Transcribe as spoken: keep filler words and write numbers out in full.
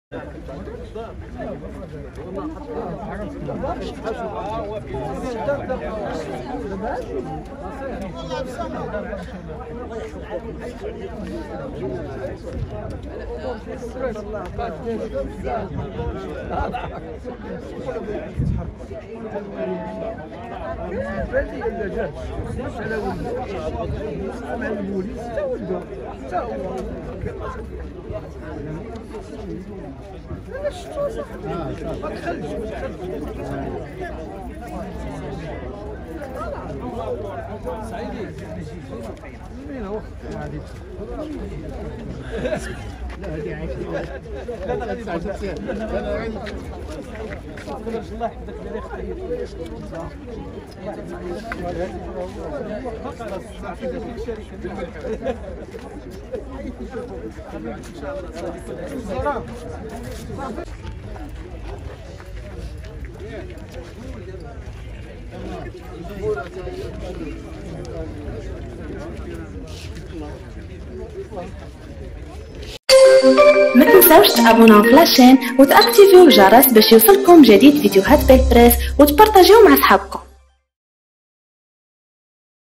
سعيدي مين هو؟ لا هذه عايشة لا لا غادي لا لا غادي الله يحفظك لا يخليك ما تنساوش تابوناو في لاشين وتاكتيفيو الجرس باش يوصلكم جديد فيديوهات بالبريس وتبارطاجيو مع صحابكم.